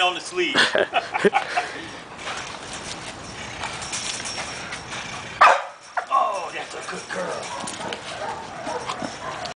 on the sleeve. Oh, that's a good girl.